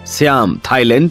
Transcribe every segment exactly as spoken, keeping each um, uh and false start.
SIAM, Thailand,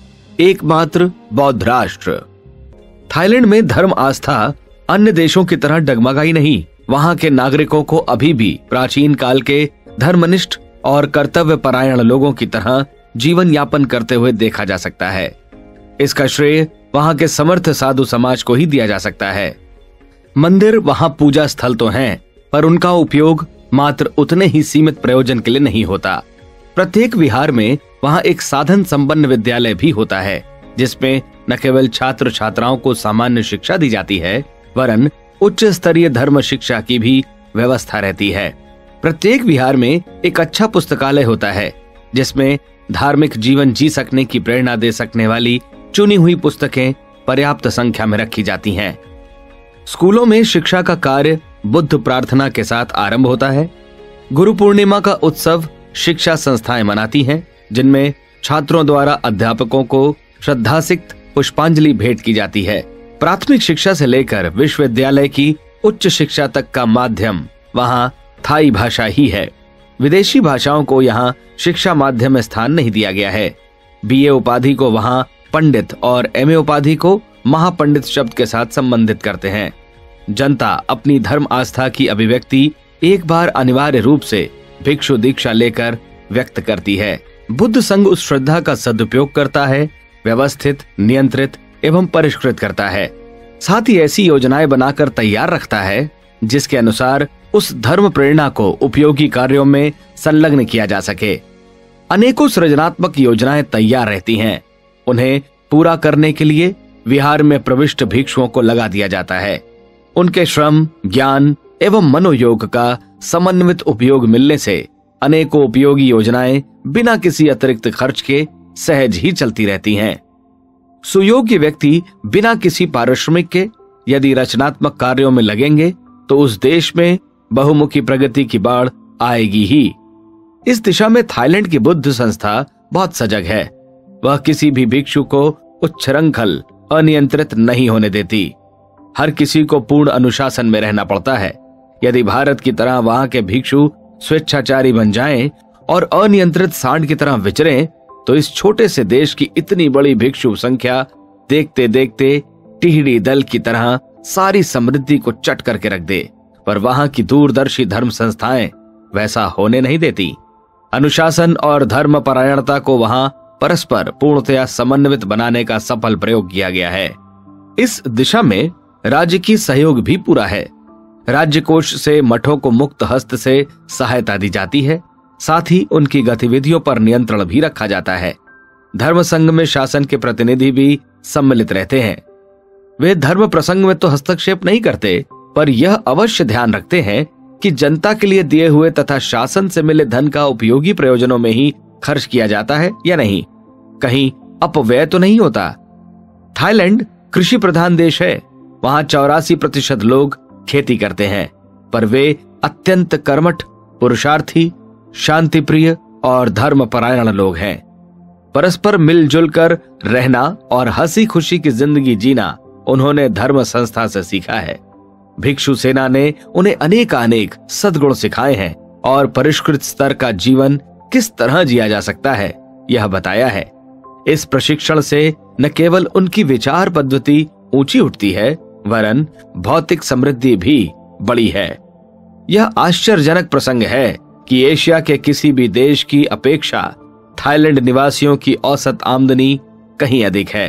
एकमात्र बौद्ध राष्ट्र। थाईलैंड में धर्म आस्था अन्य देशों की तरह डगमगाई नहीं। वहां के नागरिकों को अभी भी प्राचीन काल के धर्मनिष्ठ और कर्तव्य परायण लोगों की तरह जीवन यापन करते हुए देखा जा सकता है। इसका श्रेय वहां के समर्थ साधु समाज को ही दिया जा सकता है। मंदिर वहां पूजा स्थल तो हैं, पर उनका उपयोग मात्र उतने ही सीमित प्रयोजन के लिए नहीं होता। प्रत्येक विहार में वहां एक साधन संपन्न विद्यालय भी होता है, जिसमें न केवल छात्र छात्राओं को सामान्य शिक्षा दी जाती है, वरन उच्च स्तरीय धर्म शिक्षा की भी व्यवस्था रहती है। प्रत्येक विहार में एक अच्छा पुस्तकालय होता है, जिसमें धार्मिक जीवन जी सकने की प्रेरणा दे सकने वाली चुनी हुई पुस्तकें पर्याप्त संख्या में रखी जाती हैं। स्कूलों में शिक्षा का कार्य बुद्ध प्रार्थना के साथ आरंभ होता है। गुरु पूर्णिमा का उत्सव शिक्षा संस्थाएं मनाती हैं, जिनमें छात्रों द्वारा अध्यापकों को श्रद्धासिक्त पुष्पांजलि भेंट की जाती है। प्राथमिक शिक्षा से लेकर विश्वविद्यालय की उच्च शिक्षा तक का माध्यम वहां थाई भाषा ही है। विदेशी भाषाओं को यहाँ शिक्षा माध्यम में स्थान नहीं दिया गया है। बीए उपाधि को वहाँ पंडित और एमए उपाधि को महापंडित शब्द के साथ संबंधित करते हैं। जनता अपनी धर्म आस्था की अभिव्यक्ति एक बार अनिवार्य रूप से भिक्षु दीक्षा लेकर व्यक्त करती है। बुद्ध संघ उस श्रद्धा का सदुपयोग करता है, व्यवस्थित, नियंत्रित एवं परिष्कृत करता है। साथ ही ऐसी योजनाएं बनाकर तैयार रखता है जिसके अनुसार उस धर्म प्रेरणा को उपयोगी कार्यों में संलग्न किया जा सके। अनेकों सृजनात्मक योजनाएं तैयार रहती हैं। उन्हें पूरा करने के लिए विहार में प्रविष्ट भिक्षुओं को लगा दिया जाता है। उनके श्रम, ज्ञान एवं मनोयोग का समन्वित उपयोग मिलने से अनेकों उपयोगी योजनाएं बिना किसी अतिरिक्त खर्च के सहज ही चलती रहती हैं। सुयोग्य व्यक्ति बिना किसी पारिश्रमिक के यदि रचनात्मक कार्यों में लगेंगे तो उस देश में बहुमुखी प्रगति की बाढ़ आएगी ही। इस दिशा में थाईलैंड की बुद्ध संस्था बहुत सजग है। वह किसी भी भिक्षु को उच्छृंखल, अनियंत्रित नहीं होने देती। हर किसी को पूर्ण अनुशासन में रहना पड़ता है। यदि भारत की तरह वहां के भिक्षु स्वेच्छाचारी बन जाएं और अनियंत्रित सांड की तरह विचरें, तो इस छोटे से देश की इतनी बड़ी भिक्षु संख्या देखते देखते टिहड़ी दल की तरह सारी समृद्धि को चट करके रख दे। पर वहां की दूरदर्शी धर्म संस्थाएं वैसा होने नहीं देती। अनुशासन और धर्म परायणता को वहां परस्पर पूर्णतया समन्वित बनाने का सफल प्रयोग किया गया है। इस दिशा में राज्य की सहयोग भी पूरा है। राज्य कोष से मठों को मुक्त हस्त से सहायता दी जाती है। साथ ही उनकी गतिविधियों पर नियंत्रण भी रखा जाता है। धर्म संघ में शासन के प्रतिनिधि भी सम्मिलित रहते हैं। वे धर्म प्रसंग में तो हस्तक्षेप नहीं करते, पर यह अवश्य ध्यान रखते हैं कि जनता के लिए दिए हुए तथा शासन से मिले धन का उपयोगी प्रयोजनों में ही खर्च किया जाता है या नहीं, कहीं अपव्यय तो नहीं होता। थाईलैंड कृषि प्रधान देश है। वहां चौरासी प्रतिशत लोग खेती करते हैं, पर वे अत्यंत कर्मठ, पुरुषार्थी, शांति प्रिय और धर्म परायण लोग हैं। परस्पर मिलजुल कर रहना और हंसी खुशी की जिंदगी जीना उन्होंने धर्म संस्था से सीखा है। भिक्षु सेना ने उन्हें अनेकानेक सद्गुण सिखाए हैं और परिष्कृत स्तर का जीवन किस तरह जिया जा सकता है यह बताया है। इस प्रशिक्षण से न केवल उनकी विचार पद्धति ऊंची उठती है, वरन भौतिक समृद्धि भी बड़ी है। यह आश्चर्यजनक प्रसंग है कि एशिया के किसी भी देश की अपेक्षा थाईलैंड निवासियों की औसत आमदनी कहीं अधिक है।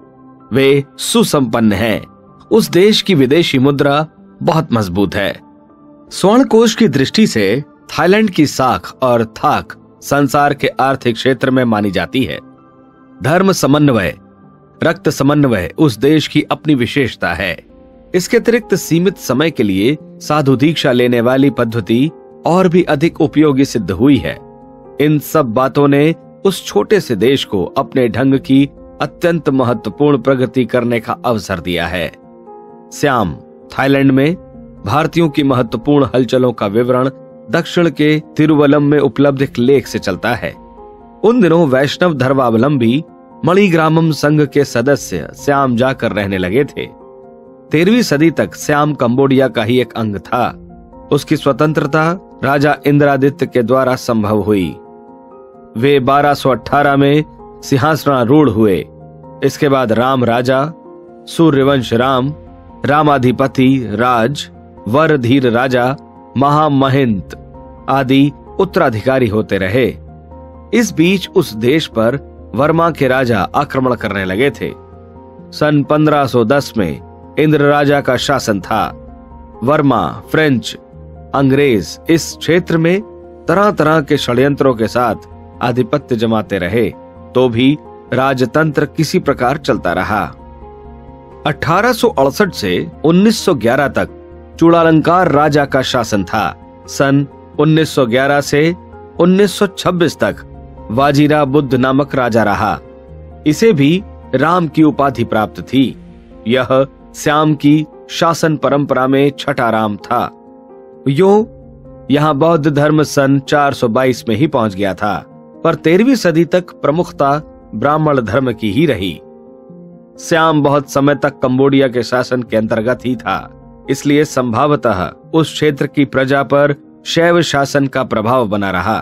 वे सुसंपन्न हैं। उस देश की विदेशी मुद्रा बहुत मजबूत है। स्वर्ण कोष की दृष्टि से थाईलैंड की साख और थाक संसार के आर्थिक क्षेत्र में मानी जाती है। धर्म समन्वय, रक्त समन्वय उस देश की अपनी विशेषता है। इसके अतिरिक्त सीमित समय के लिए साधु दीक्षा लेने वाली पद्धति और भी अधिक उपयोगी सिद्ध हुई है। इन सब बातों ने उस छोटे से देश को अपने ढंग की अत्यंत महत्वपूर्ण प्रगति करने का अवसर दिया है। सियाम, थाईलैंड में भारतीयों की महत्वपूर्ण हलचलों का विवरण दक्षिण के तिरुवल्लम में उपलब्ध एक लेख से चलता है। उन दिनों वैष्णव धर्मावलंबी मणिग्रामम संघ के सदस्य सियाम जाकर रहने लगे थे। तेरहवीं सदी तक सियाम कंबोडिया का ही एक अंग था। उसकी स्वतंत्रता राजा इंद्रादित्य के द्वारा संभव हुई। वे बारह सौ अठारह में सिंहासनारूढ़ हुए। इसके बाद राम राजा, सूर्यवंश राम, रामाधिपति राज, वरधीर राजा, महामहिंत आदि उत्तराधिकारी होते रहे। इस बीच उस देश पर वर्मा के राजा आक्रमण करने लगे थे। सन पंद्रह सौ दस में इंद्र राजा का शासन था। वर्मा, फ्रेंच, अंग्रेज इस क्षेत्र में तरह तरह के षड्यंत्रों के साथ आधिपत्य जमाते रहे, तो भी राजतंत्र किसी प्रकार चलता रहा। अठारह सौ अड़सठ से उन्नीस सौ ग्यारह तक चूड़ालंकार राजा का शासन था। सन उन्नीस सौ ग्यारह से उन्नीस सौ छब्बीस तक वाजीरा बुद्ध नामक राजा रहा। इसे भी राम की उपाधि प्राप्त थी। यह श्याम की शासन परंपरा में छठा राम था। यूं यहाँ बौद्ध धर्म सन चार सौ बाईस में ही पहुंच गया था, पर तेरहवीं सदी तक प्रमुखता ब्राह्मण धर्म की ही रही। श्याम बहुत समय तक कंबोडिया के शासन के अंतर्गत ही था, इसलिए संभवतः उस क्षेत्र की प्रजा पर शैव शासन का प्रभाव बना रहा।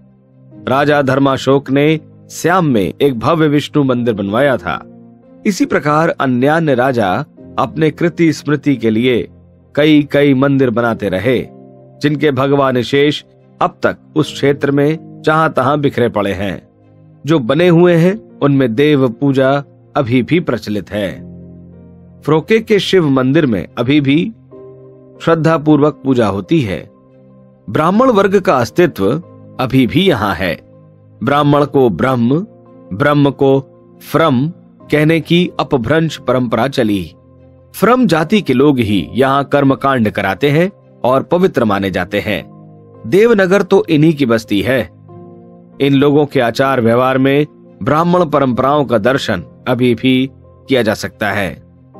राजा धर्माशोक ने श्याम में एक भव्य विष्णु मंदिर बनवाया था। इसी प्रकार अन्यान्य राजा अपने कृति स्मृति के लिए कई कई मंदिर बनाते रहे, जिनके भगवान शेष अब तक उस क्षेत्र में जहां तहां बिखरे पड़े हैं। जो बने हुए हैं उनमें देव पूजा अभी भी प्रचलित है। फ्रोके के शिव मंदिर में अभी भी श्रद्धा पूर्वक पूजा होती है। ब्राह्मण वर्ग का अस्तित्व अभी भी यहाँ है। ब्राह्मण को ब्रह्म, ब्रह्म को फ्रम कहने की अपभ्रंश परंपरा चली। फ्रम जाति के लोग ही यहाँ कर्मकांड कराते हैं और पवित्र माने जाते हैं। देवनगर तो इन्हीं की बस्ती है। इन लोगों के आचार व्यवहार में ब्राह्मण परंपराओं का दर्शन अभी भी किया जा सकता है।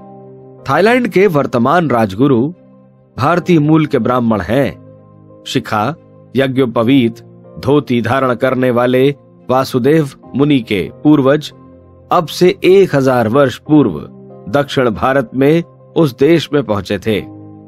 थाईलैंड के वर्तमान राजगुरु भारतीय मूल के ब्राह्मण हैं। शिखा, यज्ञोपवीत, धोती धारण करने वाले वासुदेव मुनि के पूर्वज अब से एक हजार वर्ष पूर्व दक्षिण भारत में उस देश में पहुंचे थे।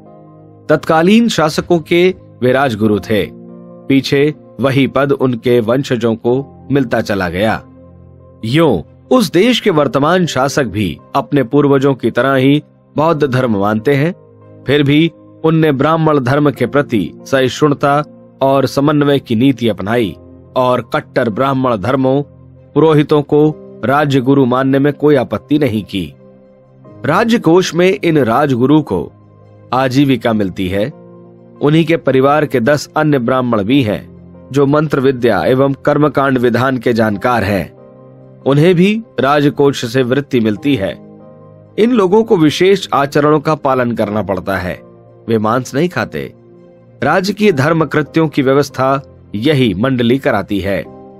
तत्कालीन शासकों के वे राजगुरु थे। पीछे वही पद उनके वंशजों को मिलता चला गया। यूं उस देश के वर्तमान शासक भी अपने पूर्वजों की तरह ही बौद्ध धर्म मानते हैं। फिर भी उनने ब्राह्मण धर्म के प्रति सहिष्णुता और समन्वय की नीति अपनाई और कट्टर ब्राह्मण धर्मों पुरोहितों को राज्य गुरु मानने में कोई आपत्ति नहीं की। राज्य कोष में इन राजगुरु को आजीविका मिलती है। उन्हीं के परिवार के दस अन्य ब्राह्मण भी हैं जो मंत्र विद्या एवं कर्मकांड विधान के जानकार हैं। उन्हें भी राजकोष से वृत्ति मिलती है। इन लोगों को विशेष आचरणों का पालन करना पड़ता है। वे मांस नहीं खाते। राजकीय धर्म कृत्यों की व्यवस्था यही मंडली कराती है।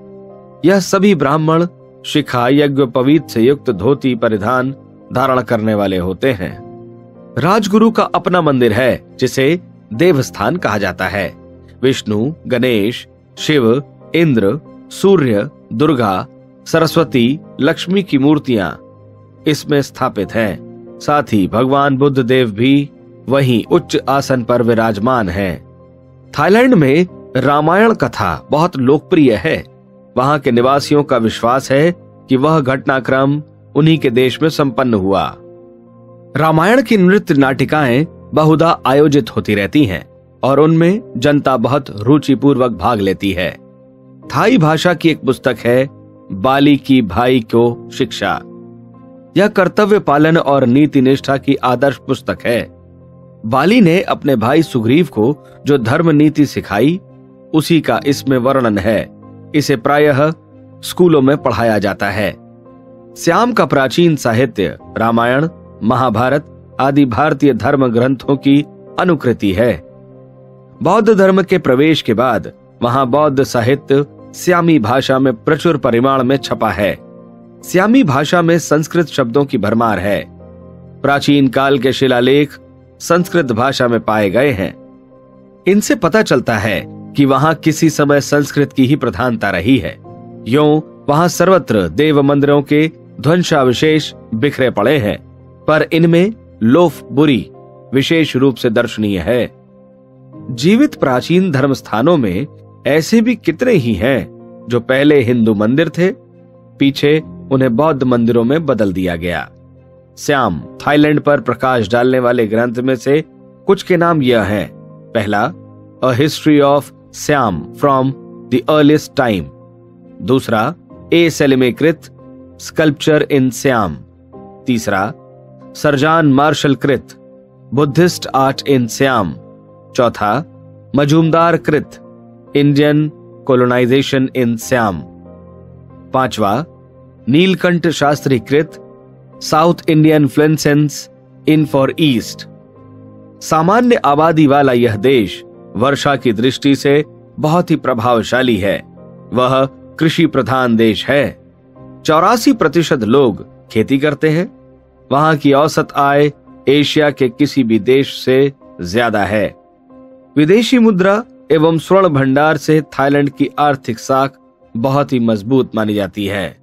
यह सभी ब्राह्मण शिखा, यज्ञोपवीत से युक्त धोती परिधान धारण करने वाले होते हैं। राजगुरु का अपना मंदिर है जिसे देवस्थान कहा जाता है। विष्णु, गणेश, शिव, इंद्र, सूर्य, दुर्गा, सरस्वती, लक्ष्मी की मूर्तियां इसमें स्थापित हैं। साथ ही भगवान बुद्ध देव भी वहीं उच्च आसन पर विराजमान हैं। थाईलैंड में रामायण कथा बहुत लोकप्रिय है। वहां के निवासियों का विश्वास है कि वह घटनाक्रम उन्हीं के देश में संपन्न हुआ। रामायण की नृत्य नाटिकाएं बहुधा आयोजित होती रहती हैं और उनमें जनता बहुत रुचिपूर्वक भाग लेती है। थाई भाषा की एक पुस्तक है बाली की भाई को शिक्षा। यह कर्तव्य पालन और नीति निष्ठा की आदर्श पुस्तक है। बाली ने अपने भाई सुग्रीव को जो धर्म नीति सिखाई उसी का इसमें वर्णन है। इसे प्रायः स्कूलों में पढ़ाया जाता है। श्याम का प्राचीन साहित्य रामायण, महाभारत आदि भारतीय धर्म ग्रंथों की अनुकृति है। बौद्ध धर्म के प्रवेश के बाद वहां बौद्ध साहित्य श्यामी भाषा में प्रचुर परिमाण में छपा है। श्यामी भाषा में संस्कृत शब्दों की भरमार है। प्राचीन काल के शिलालेख संस्कृत भाषा में पाए गए हैं। इनसे पता चलता है कि वहां किसी समय संस्कृत की ही प्रधानता रही है। यूं वहां सर्वत्र देव मंदिरों के ध्वंसावशेष बिखरे पड़े हैं, पर इनमें लोफ बुरी विशेष रूप से दर्शनीय है। जीवित प्राचीन धर्म स्थानों में ऐसे भी कितने ही हैं जो पहले हिंदू मंदिर थे, पीछे उन्हें बौद्ध मंदिरों में बदल दिया गया। श्याम थाईलैंड पर प्रकाश डालने वाले ग्रंथ में से कुछ के नाम यह हैं। पहला, a history of Siam from the earliest time. दूसरा, ए सेलिमे कृत स्कल्पचर इन श्याम। तीसरा, सरजान मार्शल कृत बुद्धिस्ट आर्ट इन श्याम। चौथा, मजूमदार कृत इंडियन कोलोनाइजेशन इन श्याम। पांचवा, नीलकंठ शास्त्री कृत south Indian influences in far east. सामान्य आबादी वाला यह देश वर्षा की दृष्टि से बहुत ही प्रभावशाली है। वह कृषि प्रधान देश है। चौरासी प्रतिशत लोग खेती करते हैं। वहां की औसत आय एशिया के किसी भी देश से ज्यादा है। विदेशी मुद्रा एवं स्वर्ण भंडार से थाईलैंड की आर्थिक साख बहुत ही मजबूत मानी जाती है।